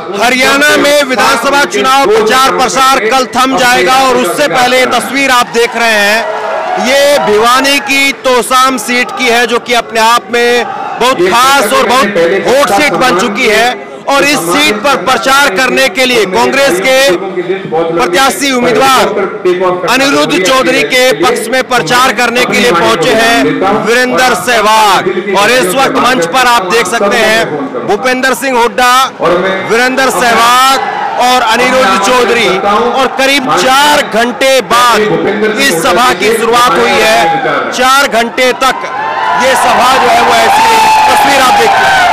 हरियाणा में विधानसभा चुनाव प्रचार प्रसार कल थम जाएगा और उससे पहले तस्वीर आप देख रहे हैं, ये भिवानी की तोशाम सीट की है, जो कि अपने आप में बहुत खास और बहुत हॉट सीट बन चुकी है। और इस सीट पर प्रचार करने के लिए कांग्रेस के प्रत्याशी उम्मीदवार अनिरुद्ध चौधरी के पक्ष में प्रचार करने के लिए पहुंचे हैं वीरेंद्र सहवाग। और इस वक्त मंच पर आप देख सकते हैं भूपेंद्र सिंह हुड्डा, वीरेंद्र सहवाग और अनिरुद्ध चौधरी। और करीब 4 घंटे बाद इस सभा की शुरुआत हुई है। 4 घंटे तक ये सभा जो है वो ऐसी तस्वीर आप देखते हैं।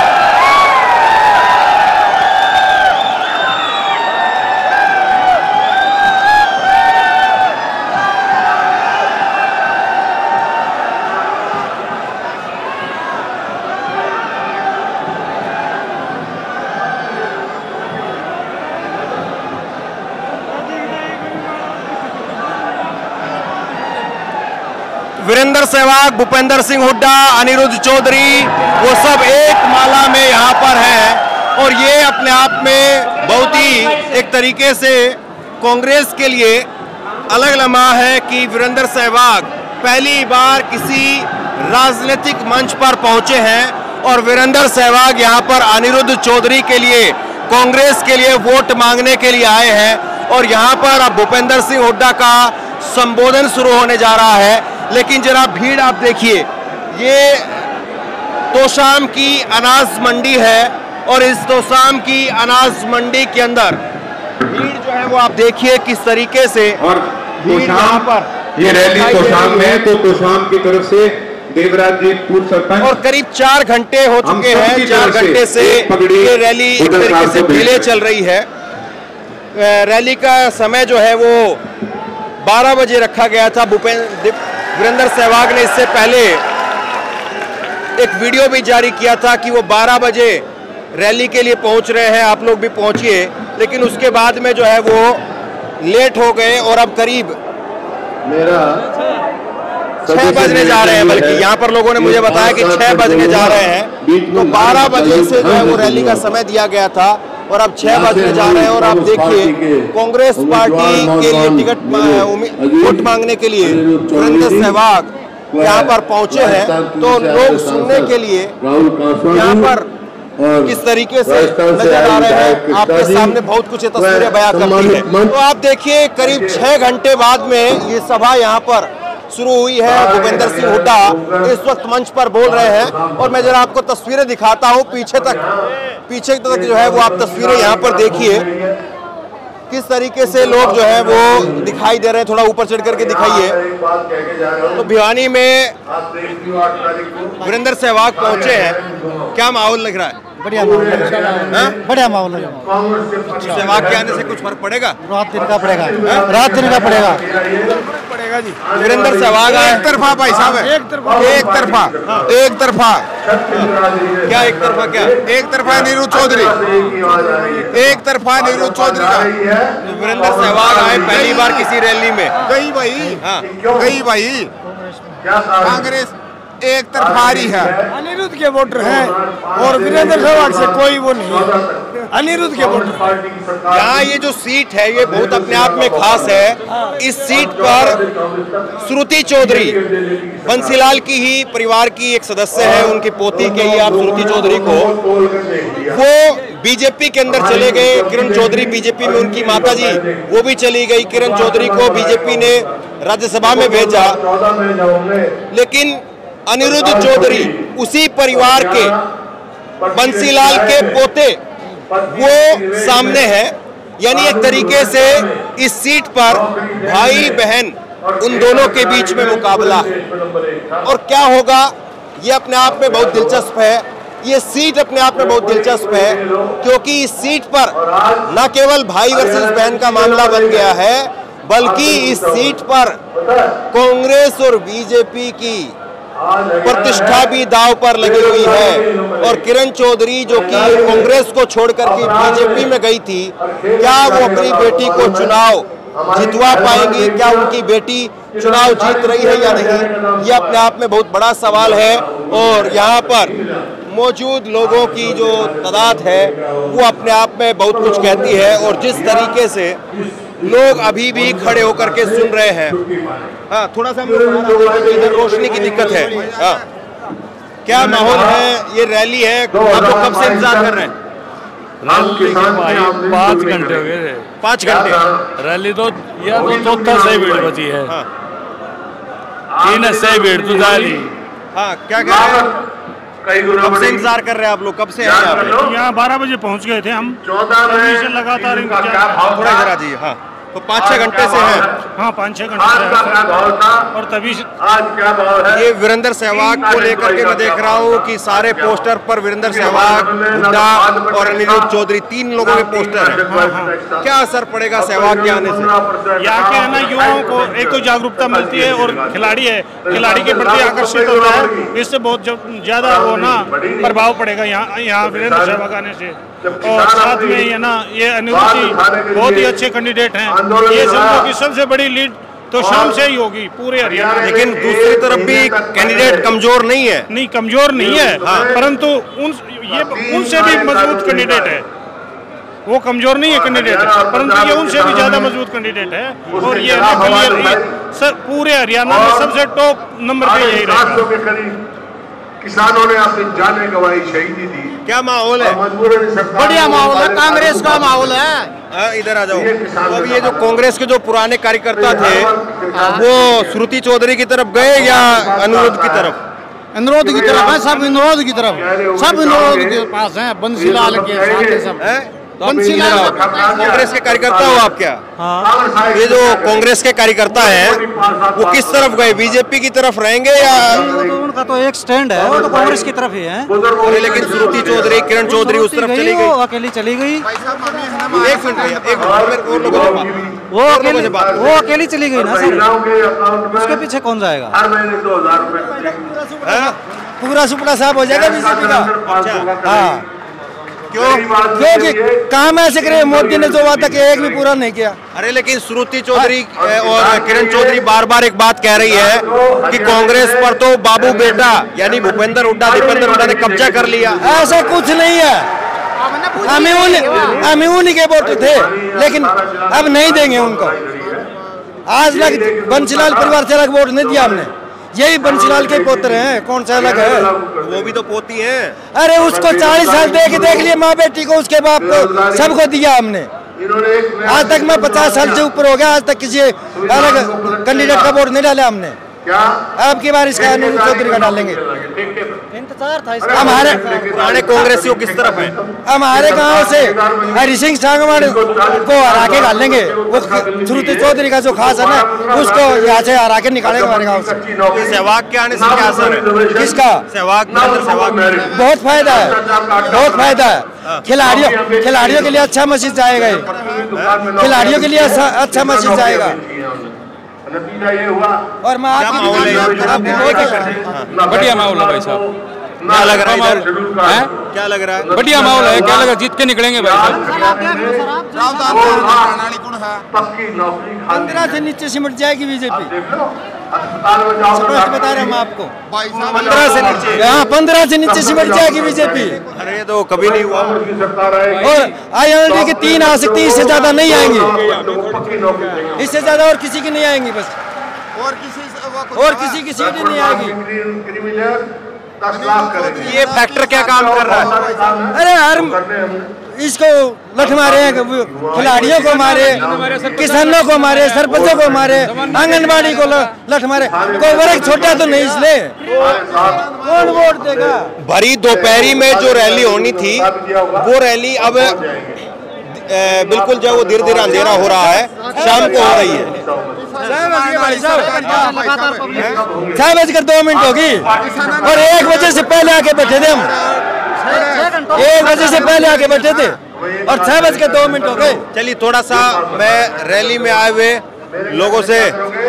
वीरेंद्र सहवाग, भूपेंद्र सिंह हुड्डा, अनिरुद्ध चौधरी, वो सब एक माला में यहाँ पर हैं। और ये अपने आप में बहुत ही एक तरीके से कांग्रेस के लिए अलग लम्हा है कि वीरेंद्र सहवाग पहली बार किसी राजनीतिक मंच पर पहुंचे हैं और वीरेंद्र सहवाग यहाँ पर अनिरुद्ध चौधरी के लिए, कांग्रेस के लिए वोट मांगने के लिए आए हैं। और यहाँ पर अब भूपेंद्र सिंह हुड्डा का संबोधन शुरू होने जा रहा है। लेकिन जरा भीड़ आप देखिए, ये तोशाम की अनाज मंडी है और इस तोशाम की अनाज मंडी के अंदर भीड़ जो है वो आप देखिए किस तरीके से। और यहाँ पर ये रैली तोशाम में, तो तोशाम की तरफ से देवराज जी पूर्व सरपंच। और करीब 4 घंटे हो चुके हैं, 4 घंटे से ये रैली एक तरीके से डिले चल रही है। रैली का समय जो है वो 12 बजे रखा गया था। वीरेंद्र सहवाग ने इससे पहले एक वीडियो भी जारी किया था कि वो 12 बजे रैली के लिए पहुंच रहे हैं, आप लोग भी पहुंचिए। लेकिन उसके बाद में जो है वो लेट हो गए और अब करीब 6 बजने जा रहे हैं। बल्कि यहाँ पर लोगों ने मुझे बताया कि 6 बजने जा रहे हैं। तो 12 बजे से जो है वो रैली का समय दिया गया था और अब 6 बजने जा रहे हैं। और आप देखिए कांग्रेस पार्टी के लिए टिकट वोट मांगने के लिए वीरेंद्र सहवाग यहाँ पर पहुंचे हैं। तो लोग सुनने के लिए यहाँ पर किस तरीके से नजर आ रहे हैं, आपके सामने बहुत कुछ तस्वीरें बयां करती है। तो आप देखिए करीब 6 घंटे बाद में ये सभा यहाँ पर शुरू हुई है। भूपेंद्र सिंह हुड्डा इस वक्त मंच पर बोल रहे हैं और मैं जरा आपको तस्वीरें दिखाता हूं पीछे तक जो है वो आप तस्वीरें यहाँ पर देखिए किस तरीके से लोग जो है वो दिखाई दे रहे हैं। थोड़ा ऊपर चढ़ करके दिखाइए। तो भिवानी में वीरेंद्र सहवाग पहुंचे हैं, क्या माहौल लग रहा है? बढ़िया माहौल लग रहा है, बढ़िया माहौल लग रहा है। सहवाग के आने से कुछ फर्क पड़ेगा? रात दिन का पड़ेगा, रात दिन का पड़ेगा जी। वीरेंद्र सहवाग एक तरफा भाई साहब है, एक तरफा क्या एक तरफा क्या? एक तरफा अनिरुद्ध चौधरी, एक तरफा अनिरुद्ध चौधरी का। वीरेंद्र सहवाग आए पहली बार किसी रैली में। गई भाई कांग्रेस एक तरफारी है। अनिरुद्ध के वोटर हैं और वीरेंद्र सहवाग से कोई वो नहीं, अनिरुद्ध के वोटर। यहाँ ये जो सीट है ये बहुत अपने आप में खास है। इस सीट पर श्रुति चौधरी बंसीलाल की ही परिवार की एक सदस्य है, उनकी पोती के लिए आप श्रुति चौधरी को, वो बीजेपी के अंदर चले गए। किरण चौधरी बीजेपी में, उनकी माताजी वो भी चली गई। किरण चौधरी को बीजेपी ने राज्यसभा में भेजा। लेकिन अनिरुद्ध चौधरी उसी परिवार के बंसीलाल के पोते वो सामने है। यानी एक तरीके से इस सीट पर भाई बहन उन दोनों के बीच में मुकाबला है। और क्या होगा ये अपने आप में बहुत दिलचस्प है। ये सीट अपने आप में बहुत दिलचस्प है क्योंकि इस सीट पर न केवल भाई वर्सेस बहन का मामला बन गया है, बल्कि इस सीट पर कांग्रेस और बीजेपी की प्रतिष्ठा भी दांव पर लगी हुई है। और किरण चौधरी जो कि कांग्रेस को छोड़कर के बीजेपी में गई थी, क्या वो अपनी बेटी को चुनाव जितवा पाएंगी, क्या उनकी बेटी चुनाव जीत रही है या नहीं, ये अपने आप में बहुत बड़ा सवाल है। और यहाँ पर मौजूद लोगों की जो तादाद है वो अपने आप में बहुत कुछ कहती है। और जिस तरीके से लोग अभी भी खड़े होकर के सुन रहे हैं, हाँ थोड़ा सा इधर रोशनी की दिक्कत है। हाँ, क्या माहौल है, ये रैली है, आप लोग कब से इंतजार कर रहे हैं? रैली के भाई 5 घंटे हो गए। 5 घंटे रैली तो यह तो चौथा सही भीड़ बची है। हाँ, 3 सही भीड़ तो जारी। हाँ क्या कह रहे हैं? कब से इंतजार कर रहे हैं आप लोग, कब से हैं यहाँ पे? यहाँ 12 बजे पहुँच गए थे हम। 14 से लगातार थोड़ा इधर आ जाइए। हाँ, तो 5-6 घंटे से हैं। हाँ 5-6 घंटे से और तभी आज क्या भाव है? ये वीरेंद्र सहवाग को लेकर के मैं देख रहा हूँ कि सारे पोस्टर पर वीरेंद्र सहवाग, हुड्डा और अनिरुद्ध चौधरी 3 लोगों के पोस्टर हैं। क्या असर पड़ेगा सहवाग के आने से? यहाँ के है ना युवाओं को एक तो जागरूकता मिलती है और खिलाड़ी है, खिलाड़ी के प्रति आकर्षित होता है, इससे बहुत ज्यादा वो ना प्रभाव पड़ेगा यहाँ वीरेंद्र सहवाग आने से। और साथ में ये ना ये अनिरुद्ध जी बहुत ही अच्छे कैंडिडेट हैं। ये समझो कि सबसे बड़ी लीड तो शाम से ही होगी पूरे हरियाणा। लेकिन दूसरी तरफ भी कैंडिडेट कमजोर नहीं है। नहीं कमजोर नहीं है, परंतु उनसे भी मजबूत कैंडिडेट है। वो कमजोर नहीं है कैंडिडेट, परंतु ये उनसे भी ज्यादा मजबूत कैंडिडेट है। और ये पूरे हरियाणा में सबसे टॉप नंबर पे यही रहेगा। किसानों ने अपनी जाने गंवाई, शहीदी दी। क्या माहौल है? बढ़िया माहौल है, कांग्रेस का माहौल है। इधर आ जाओ। तो अब ये जो कांग्रेस के जो पुराने कार्यकर्ता थे वो श्रुति चौधरी की तरफ गए या अनिरुद्ध की तरफ? अनुरोध की तरफ है, सब अनुरोध की तरफ, सब अनुरोध के पास हैं। बंसीलाल के साथ सब है। बंसीलाल कांग्रेस के कार्यकर्ता हो आप क्या? हाँ। ये जो कांग्रेस के कार्यकर्ता हैं वो किस तरफ गए, बीजेपी की तरफ रहेंगे या? उनका तो एक स्टैंड है, वो तो कांग्रेस की तरफ ही है। अरे लेकिन श्रुति चौधरी, किरण चौधरी उस तरफ चली गई, वो अकेली चली गई। एक मिनट भैया, एक मिनट, वो अकेली चली गई ना सर, उसके पीछे कौन जाएगा? हर महीने 2000 रुपए पूरा सुपड़ा साहब हो जाएगा बीजेपी का। अच्छा, हाँ, क्यों? क्योंकि काम ऐसे करे, मोदी ने जो वादा किया एक भी पूरा नहीं किया। अरे लेकिन श्रुति चौधरी और किरण चौधरी बार बार एक बात कह रही है कि कांग्रेस पर तो बाबू बेटा यानी भूपेंद्र हुड्डा, दीपेंद्र हुड्डा ने कब्जा कर लिया। ऐसा कुछ नहीं है, हम उन्हीं के वोट थे, लेकिन अब नहीं देंगे उनको। आज तक बंसीलाल परिवार से अलग वोट नहीं दिया हमने, यही बंसीलाल के पुत्र हैं, कौन सा अलग है? वो भी तो पोती हैं। अरे उसको 40 साल देख लिए माँ बेटी को, उसके बाप को, सबको दिया हमने। आज तक मैं 50 साल से ऊपर हो गया, आज तक किसी अलग कैंडिडेट का वोट नहीं डाला हमने। अब की बार इसका अनिरुद्ध चौधरी का डालेंगे। इंतजार था हमारे पुराने कांग्रेसियों किस तरफ है? हमारे गांव से हरि सिंह सांगवान को हरा के डालेंगे। वो श्रुति चौधरी का जो खास है ना, उसको यहाँ से हरा के निकालेंगे हमारे गांव से। सहवाग के आने से क्या असर है? किसका? सहवाग, बहुत फायदा है, बहुत फायदा है। खिलाड़ियों के लिए अच्छा मैसेज जाएगा, खिलाड़ियों के लिए अच्छा मैसेज जाएगा। नतीजा ये हुआ। और मैं क्या माहौल है? बढ़िया माहौल है भाई साहब। क्या लग रहा है? क्या लग रहा है? बढ़िया माहौल है, क्या लगा जीत के निकलेंगे भाई साहब। 15 से नीचे सिमट जाएगी बीजेपी, अस्पताल में जाओ, बता रहे हम आपको। 15 से नीचे? हाँ 15 से नीचे सिमट जाएगी बीजेपी। अरे ये तो कभी नहीं हुआ। और IND की 3 आ सकती, इससे ज्यादा नहीं आएंगी, इससे ज्यादा और किसी की नहीं आएंगी, बस और किसी की सीट ही नहीं आएगी। ये फैक्टर क्या काम कर रहा है? अरे हर इसको लठ मारे, खिलाड़ियों को मारे, किसानों को मारे, सरपंचों को मारे, आंगनबाड़ी को लठ मारे। कोई वर्ग छोटा तो नहीं, इसलिए कौन वोट देगा? भरी दोपहरी में जो रैली होनी थी वो रैली अब बिल्कुल जो वो धीरे धीरे अंधेरा हो रहा है, शाम को हो रही है। 6 बजकर 2 मिनट होगी और 1 बजे से पहले आके बैठे थे हम, 1 बजे से पहले आके बैठे थे और 6 बजकर 2 मिनट हो गए। चलिए थोड़ा सा मैं रैली में आए हुए लोगों से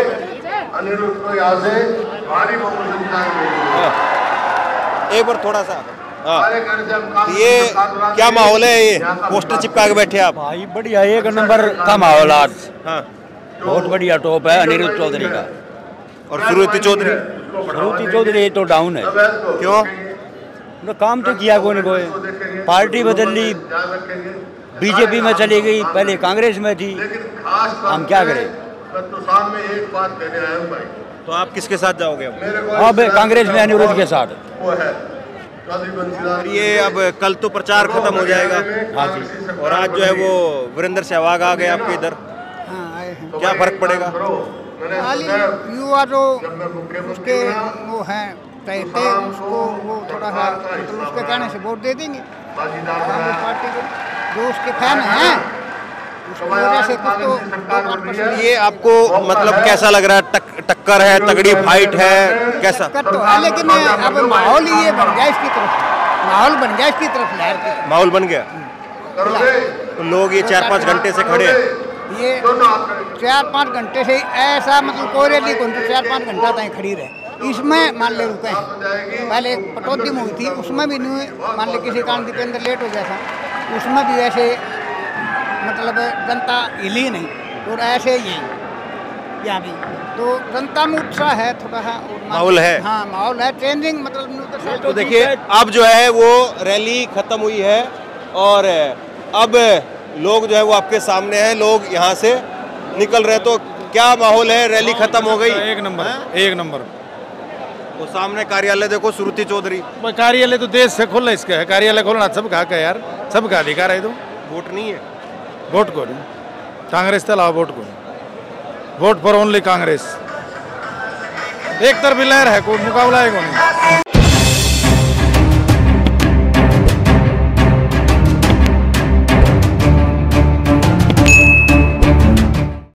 एक बार थोड़ा सा, ये क्या माहौल है? ये पोस्टर चिपका के बैठे आप? भाई बढ़िया, 1 नंबर का माहौल आज। हाँ, बहुत बढ़िया टॉप है अनिरुद्ध चौधरी का। और श्रुति चौधरी? श्रुति चौधरी तो डाउन है। क्यों? तो काम तो किया कोई कोई, पार्टी बदल ली, बीजेपी में चली गई, पहले कांग्रेस में थी, हम क्या करें। तो आप किसके साथ जाओगे अब कांग्रेस में अनिरुद्ध के साथ। ये अब कल तो प्रचार खत्म हो जाएगा। हाँ जी। और आज जो है वो वीरेंद्र सहवाग आ गए आपके इधर, क्या फर्क पड़ेगा? युवा जो उसके वो हैं चाहते उसको वो थोड़ा सा मतलब उसके कहने से वोट दे देंगे कांग्रेस पार्टी को, जो उसके फैन हैं उसकी वजह से कुछ तो 2-5%। ये आपको मतलब कैसा लग रहा है? टक्कर है, तगड़ी फाइट है, कैसा? टक्कर तो है, लेकिन अब माहौल ही ये बन गया इसकी तरफ, माहौल बन गया इसकी तरफ, लहर की माहौल बन गया। तो लोग ये 4-5 घंटे से खड़े हैं, ये 4-5 घंटे से ऐसा मतलब कोई रैली कौन तो 4-5 घंटा तक खड़ी रहे। इसमें मान ले रुके हैं, पहले एक पटौदी हुई थी उसमें भी नहीं, मान ले किसी कारण दीपेंद्र लेट हो गया था, उसमें भी ऐसे मतलब जनता हिली नहीं, और ऐसे ही यहाँ भी तो जनता में उत्साह है थोड़ा सा, माहौल है। हाँ माहौल है, चेंजिंग मतलब। तो देखिए अब जो है वो रैली खत्म हुई है और अब लोग जो है वो आपके सामने हैं, लोग यहाँ से निकल रहे। तो क्या माहौल है? रैली खत्म हो गई? एक नंबर, एक नंबर। वो सामने कार्यालय देखो, श्रुति चौधरी। कार्यालय तो देश से खोलना इसका है, कार्यालय खोलना सबका का यार, सबका अधिकार है। तो वोट नहीं है? वोट को नहीं, कांग्रेस के अलावा वोट को, वोट फॉर ओनली कांग्रेस। एक तरफी लहर है, कोई मुकाबला है को नहीं।